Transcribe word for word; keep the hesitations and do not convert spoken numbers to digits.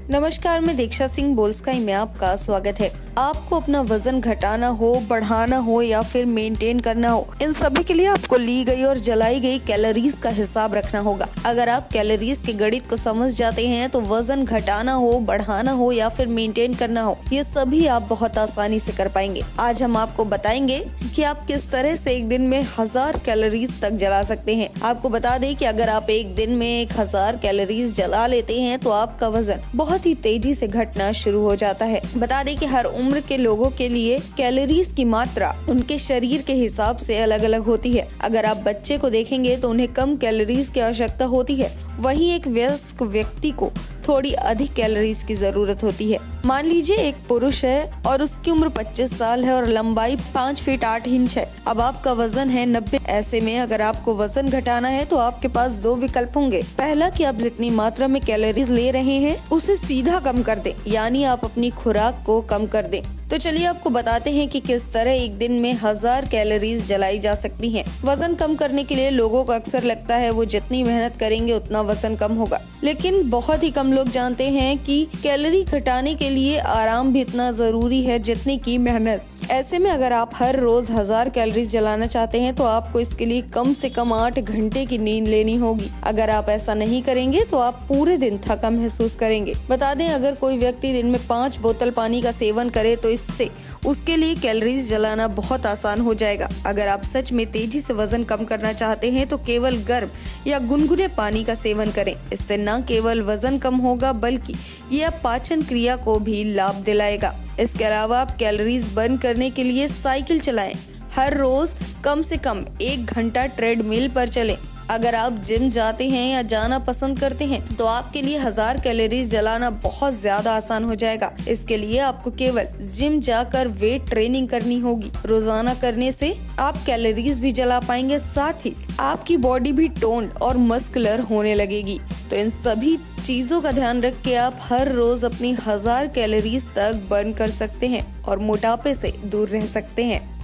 नमस्कार, मैं दीक्षा सिंह बोल्स्काई में आपका स्वागत है। आपको अपना वजन घटाना हो, बढ़ाना हो या फिर मेंटेन करना हो, इन सभी के लिए आपको ली गई और जलाई गई कैलोरीज का हिसाब रखना होगा। अगर आप कैलोरीज के गणित को समझ जाते हैं तो वजन घटाना हो, बढ़ाना हो या फिर मेंटेन करना हो, ये सभी आप बहुत आसानी से कर पाएंगे। आज हम आपको बताएंगे कि आप किस तरह से एक दिन में हजार कैलोरीज तक जला सकते हैं। आपको बता दें कि अगर आप एक दिन में एक हजार कैलोरीज जला लेते हैं तो आपका वजन बहुत ही तेजी से घटना शुरू हो जाता है। बता दें कि हर उम्र के लोगों के लिए कैलोरीज की मात्रा उनके शरीर के हिसाब से अलग अलग होती है। अगर आप बच्चे को देखेंगे तो उन्हें कम कैलोरीज की आवश्यकता होती है, वहीं एक वयस्क व्यक्ति को थोड़ी अधिक कैलोरीज की जरूरत होती है। मान लीजिए एक पुरुष है और उसकी उम्र पच्चीस साल है और लंबाई पाँच फीट आठ इंच है। अब आपका वजन है नब्बे। ऐसे में अगर आपको वजन घटाना है तो आपके पास दो विकल्प होंगे। पहला कि आप जितनी मात्रा में कैलोरीज ले रहे हैं उसे सीधा कम कर दें, यानी आप अपनी खुराक को कम कर दें। तो चलिए आपको बताते हैं कि किस तरह एक दिन में हजार कैलोरीज जलाई जा सकती हैं। वजन कम करने के लिए लोगों को अक्सर लगता है वो जितनी मेहनत करेंगे उतना वजन कम होगा, लेकिन बहुत ही कम लोग जानते हैं कि कैलोरी घटाने के लिए आराम भी इतना जरूरी है जितनी की मेहनत। ऐसे में अगर आप हर रोज हजार कैलोरीज जलाना चाहते हैं तो आपको इसके लिए कम से कम आठ घंटे की नींद लेनी होगी। अगर आप ऐसा नहीं करेंगे तो आप पूरे दिन थका महसूस करेंगे। बता दें, अगर कोई व्यक्ति दिन में पाँच बोतल पानी का सेवन करे तो इससे उसके लिए कैलोरीज जलाना बहुत आसान हो जाएगा। अगर आप सच में तेजी से वजन कम करना चाहते हैं तो केवल गर्म या गुनगुने पानी का सेवन करें। इससे न केवल वजन कम होगा बल्कि यह पाचन क्रिया को भी लाभ दिलाएगा। इसके अलावा आप कैलोरीज बर्न करने के लिए साइकिल चलाएं। हर रोज कम से कम एक घंटा ट्रेडमिल पर चलें। अगर आप जिम जाते हैं या जाना पसंद करते हैं तो आपके लिए हजार कैलोरीज जलाना बहुत ज्यादा आसान हो जाएगा। इसके लिए आपको केवल जिम जाकर वेट ट्रेनिंग करनी होगी। रोजाना करने से आप कैलोरीज भी जला पाएंगे, साथ ही आपकी बॉडी भी टोन्ड और मस्कुलर होने लगेगी। तो इन सभी चीजों का ध्यान रख के आप हर रोज अपनी हजार कैलोरीज तक बर्न कर सकते हैं और मोटापे से दूर रह सकते हैं।